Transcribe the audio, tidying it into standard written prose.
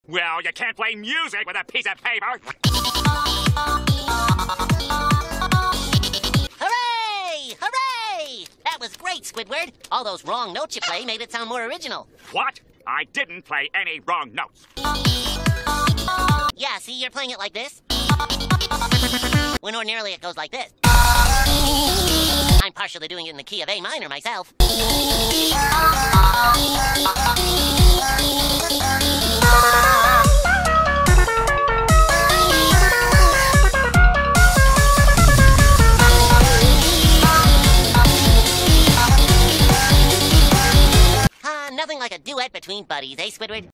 Well, you can't play music with a piece of paper. Hooray! Hooray! That was great, Squidward. All those wrong notes you play made it sound more original. What? I didn't play any wrong notes. Yeah, see, you're playing it like this. When ordinarily it goes like this. I'm partially doing it in the key of A minor myself. Nothing like a duet between buddies, eh, Squidward?